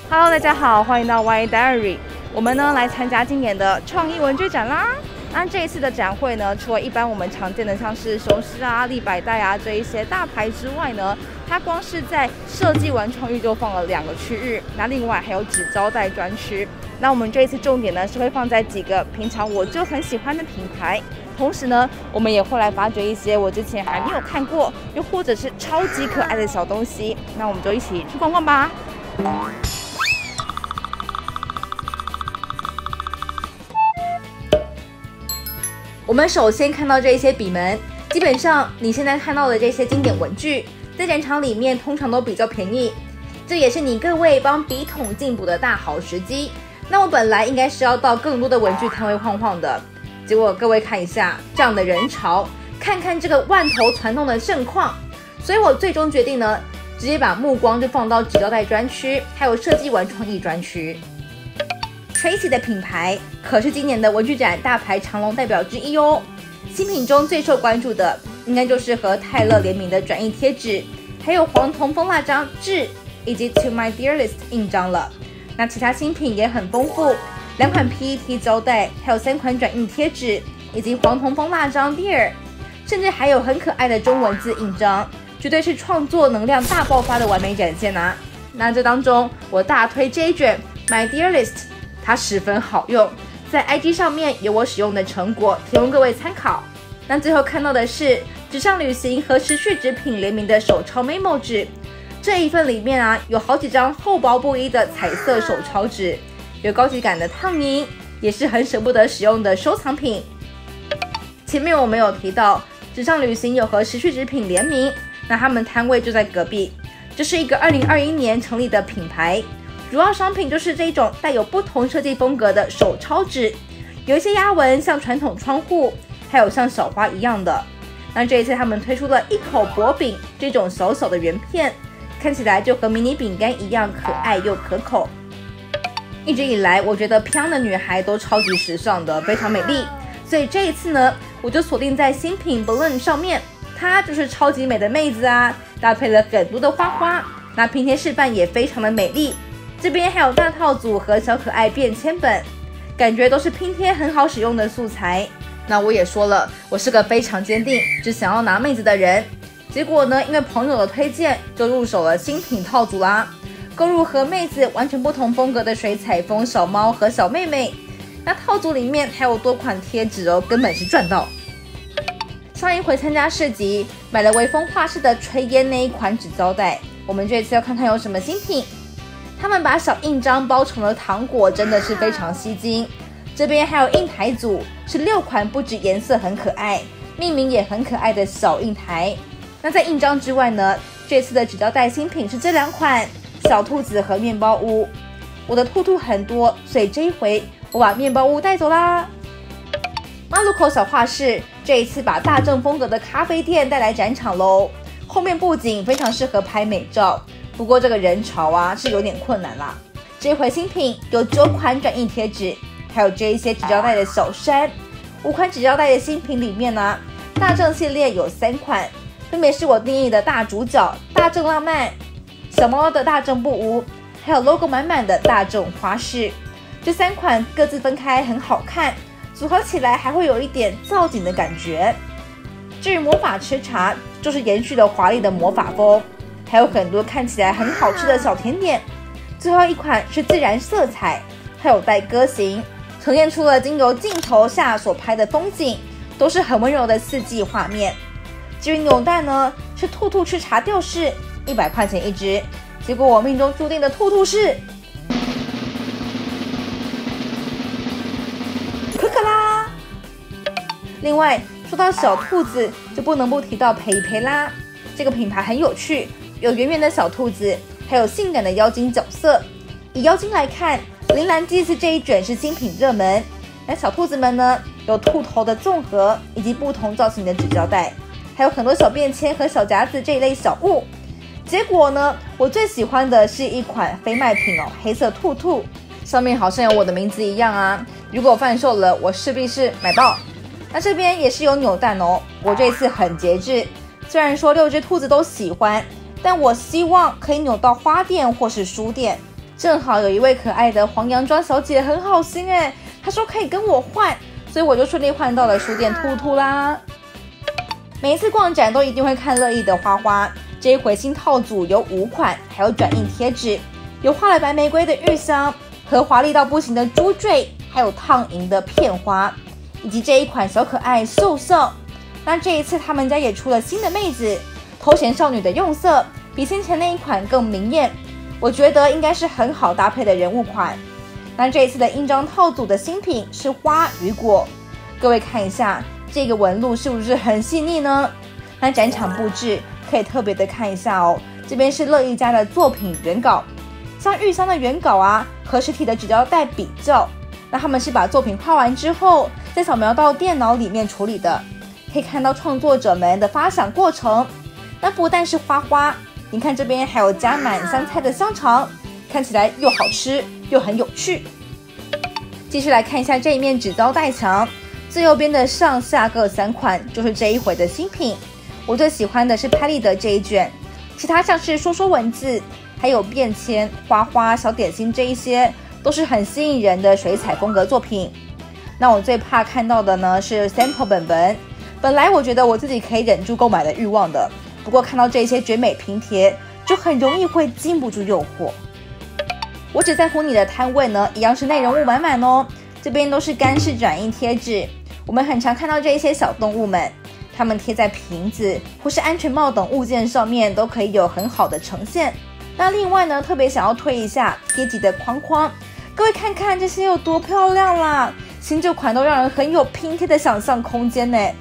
Hello， 大家好，欢迎到 Y Diary。我们呢来参加今年的创意文具展啦。那这一次的展会呢，除了一般我们常见的像是雄狮啊、立百代啊这一些大牌之外呢，它光是在设计玩创意就放了2个区域，那另外还有纸胶带专区。那我们这一次重点呢是会放在几个平常我就很喜欢的品牌，同时呢，我们也会来发掘一些我之前还没有看过，又或者是超级可爱的小东西。那我们就一起去逛逛吧。我们首先看到这些笔们，基本上你现在看到的这些经典文具，在展场里面通常都比较便宜，这也是你各位帮笔筒进补的大好时机。那我本来应该是要到更多的文具摊位晃晃的，结果各位看一下这样的人潮，看看这个万头攒动的盛况，所以我最终决定呢，直接把目光就放到纸胶带专区，还有设计玩创意专区。Tracy 的品牌可是今年的文具展大牌长龙代表之一哦。新品中最受关注的，应该就是和泰勒联名的转印贴纸，还有黄铜蜂蜡章志以及 To My Dear List 印章了。那其他新品也很丰富，2款 PET 胶带，还有3款转印贴纸，以及黄铜蜂蜡章 Dear， 甚至还有很可爱的中文字印章，绝对是创作能量大爆发的完美展现啊！那这当中我大推这一卷 My Dear List。它十分好用，在 IG 上面有我使用的成果，提供各位参考。那最后看到的是纸上旅行和时序纸品联名的手抄 memo 纸，这一份里面啊有好几张厚薄不一的彩色手抄纸，有高级感的烫泥，也是很舍不得使用的收藏品。前面我们有提到纸上旅行有和时序纸品联名，那他们摊位就在隔壁，这是一个2021年成立的品牌。主要商品就是这种带有不同设计风格的手抄纸，有一些压纹像传统窗户，还有像小花一样的。那这一次他们推出了一口薄饼这种小小的圆片，看起来就和迷你饼干一样可爱又可口。一直以来我觉得漂亮的女孩都超级时尚的，非常美丽，所以这一次呢，我就锁定在新品 Balloon 上面，它就是超级美的妹子啊，搭配了很多的花花，那拼贴示范也非常的美丽。这边还有大套组和小可爱便签本，感觉都是拼贴很好使用的素材。那我也说了，我是个非常坚定只想要拿妹子的人。结果呢，因为朋友的推荐，就入手了新品套组啦，购入和妹子完全不同风格的水彩风小猫和小妹妹。那套组里面还有多款贴纸哦，根本是赚到。上一回参加市集，买了微风画室的炊烟那一款纸胶带，我们这次要看看有什么新品。他们把小印章包成了糖果，真的是非常吸睛。这边还有印台组，是6款不止颜色很可爱，命名也很可爱的小印台。那在印章之外呢，这次的纸胶带新品是这2款小兔子和面包屋。我的兔兔很多，所以这一回我把面包屋带走啦。马路口小画室这一次把大正风格的咖啡店带来展场咯，后面布景非常适合拍美照。不过这个人潮啊是有点困难啦。这回新品有9款转印贴纸，还有这一些纸胶带的小山。5款纸胶带的新品里面呢，大正系列有3款，分别是我定义的大主角大正浪漫、小猫的大正布屋，还有 logo 满满的大正花市。这3款各自分开很好看，组合起来还会有一点造景的感觉。至于魔法吃茶，就是延续了华丽的魔法风。还有很多看起来很好吃的小甜点。最后一款是自然色彩，还有带歌型，呈现出了经由镜头下所拍的风景，都是很温柔的4季画面。至于扭蛋呢，是兔兔吃茶吊饰，100块钱一只。结果我命中注定的兔兔是可可啦。另外说到小兔子，就不能不提到培培啦。这个品牌很有趣，有圆圆的小兔子，还有性感的妖精角色。以妖精来看，铃兰祭祀这一卷是新品热门。那小兔子们呢，有兔头的综合，以及不同造型的纸胶带，还有很多小便签和小夹子这一类小物。结果呢，我最喜欢的是一款非卖品哦，黑色兔兔，上面好像有我的名字一样啊。如果贩售了，我势必是买爆。那这边也是有扭蛋哦，我这次很节制，虽然说6只兔子都喜欢，但我希望可以扭到花店或是书店， 正好有一位可爱的黄洋装小姐很好心哎，她说可以跟我换，所以我就顺利换到了书店兔兔啦。每一次逛展都一定会看乐意的花花，这一回新套组有5款，还有转印贴纸，有画了白玫瑰的玉香和华丽到不行的珠坠，还有烫银的片花，以及这一款小可爱秀秀。那这一次他们家也出了新的妹子，头衔少女的用色比先前那一款更明艳，我觉得应该是很好搭配的人物款。那这一次的印章套组的新品是花与果，各位看一下这个纹路是不是很细腻呢？那展场布置可以特别的看一下哦，这边是乐意家的作品原稿，像玉香的原稿啊和实体的纸胶带比较，那他们是把作品画完之后再扫描到电脑里面处理的，可以看到创作者们的发想过程。那不但是花花，你看这边还有加满香菜的香肠，看起来又好吃又很有趣。继续来看一下这一面纸胶带墙，最右边的上下各3款就是这一回的新品。我最喜欢的是拍立得这一卷，其他像是说说文字，还有便签、花花、小点心这一些都是很吸引人的水彩风格作品。那我最怕看到的呢是 sample 本来我觉得我自己可以忍住购买的欲望的，不过看到这些绝美拼贴就很容易会禁不住诱惑。我只在乎你的摊位呢一样是内容物满满哦，这边都是干式转印贴纸，我们很常看到这一些小动物们，它们贴在瓶子或是安全帽等物件上面都可以有很好的呈现。那另外呢，特别想要推一下贴纸的框框，各位看看这些有多漂亮啦，新旧款都让人很有拼贴的想象空间呢。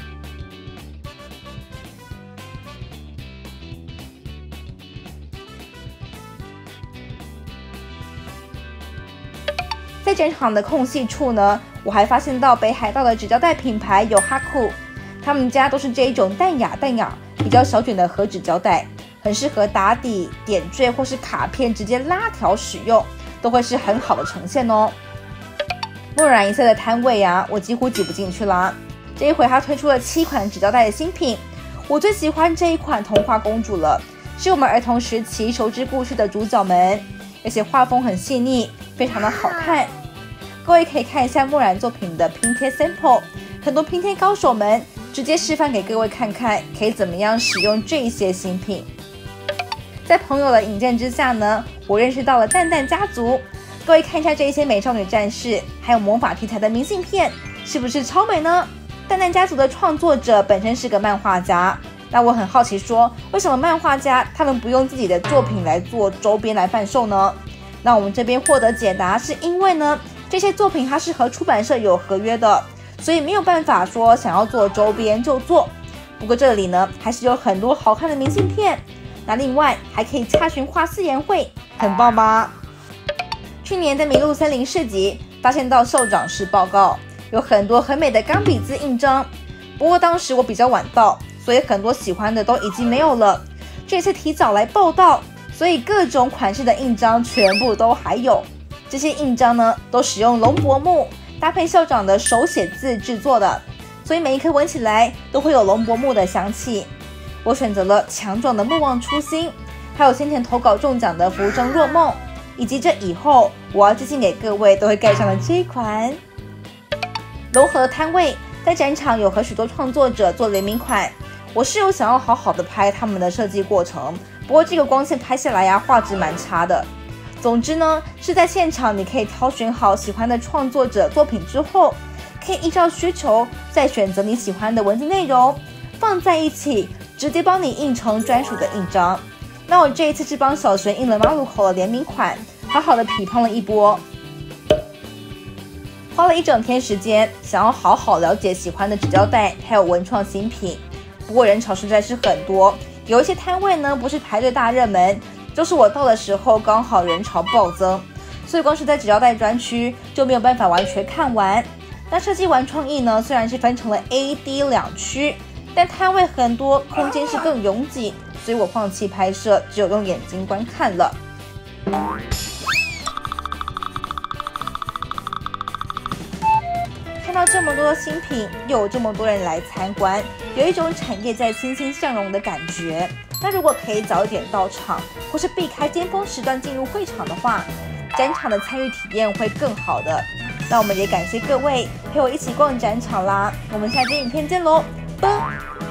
在展场的空隙处呢，我还发现到北海道的纸胶带品牌有哈库，他们家都是这一种淡雅比较小卷的和纸胶带，很适合打底、点缀或是卡片直接拉条使用，都会是很好的呈现哦。墨染颜色的摊位啊，我几乎挤不进去啦。这一回它推出了7款纸胶带的新品，我最喜欢这一款童话公主了，是我们儿童时期熟知故事的主角们，而且画风很细腻，非常的好看。各位可以看一下墨染作品的拼贴 sample， 很多拼贴高手们直接示范给各位看看，可以怎么样使用这些新品。在朋友的引荐之下呢，我认识到了蛋蛋家族。各位看一下这些美少女战士，还有魔法题材的明信片，是不是超美呢？蛋蛋家族的创作者本身是个漫画家，那我很好奇说，为什么漫画家他们不用自己的作品来做周边来贩售呢？那我们这边获得解答是因为呢，这些作品它是和出版社有合约的，所以没有办法说想要做周边就做。不过这里呢，还是有很多好看的明信片。那另外还可以洽询画4言会，很棒吧？去年在麋鹿森林市集发现到校长室报告，有很多很美的钢笔字印章。不过当时我比较晚到，所以很多喜欢的都已经没有了。这次提早来报到，所以各种款式的印章全部都还有。这些印章呢，都使用龙柏木搭配校长的手写字制作的，所以每一颗闻起来都会有龙柏木的香气。我选择了强壮的莫忘初心，还有先前投稿中奖的浮生若梦，以及这以后我要寄信给各位都会盖上的这一款。融合摊位在展场有和许多创作者做联名款，我是有想要好好的拍他们的设计过程，不过这个光线拍下来呀，画质蛮差的。总之呢，是在现场你可以挑选好喜欢的创作者作品之后，可以依照需求再选择你喜欢的文字内容放在一起，直接帮你印成专属的印章。那我这一次是帮小璇印了马路口的联名款，好好的批判了一波，花了一整天时间，想要好好了解喜欢的纸胶带还有文创新品。不过人潮实在是很多，有一些摊位呢不是排队大热门，就是我到的时候刚好人潮暴增，所以光是在纸胶带专区就没有办法完全看完。那设计玩创意呢，虽然是分成了 A、D 2区，但摊位很多，空间是更拥挤，所以我放弃拍摄，只有用眼睛观看了。看到这么多的新品，又有这么多人来参观，有一种产业在欣欣向荣的感觉。 那如果可以早一点到场，或是避开尖峰时段进入会场的话，展场的参与体验会更好的。那我们也感谢各位陪我一起逛展场啦，我们下支影片见喽，拜。